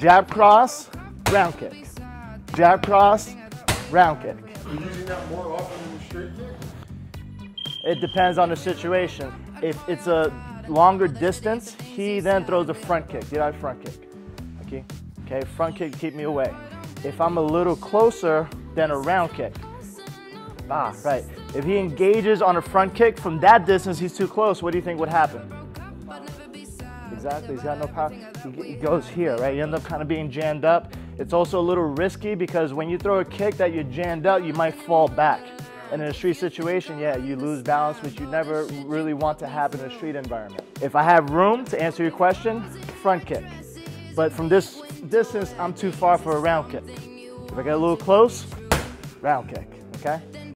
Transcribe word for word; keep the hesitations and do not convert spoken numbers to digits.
Jab cross, round kick. Jab cross, round kick. Are you using that more often than the straight kick? It depends on the situation. If it's a longer distance, he then throws a front kick. Did I front kick? Okay, okay, front kick, keep me away. If I'm a little closer, then a round kick. Ah, right. If he engages on a front kick from that distance, he's too close. What do you think would happen? Exactly, he's got no power. He, he goes here, right? You end up kind of being jammed up. It's also a little risky because when you throw a kick that you're jammed up, you might fall back. And in a street situation, yeah, you lose balance, which you never really want to happen in a street environment. If I have room to answer your question, front kick. But from this distance, I'm too far for a round kick. If I get a little close, round kick, okay?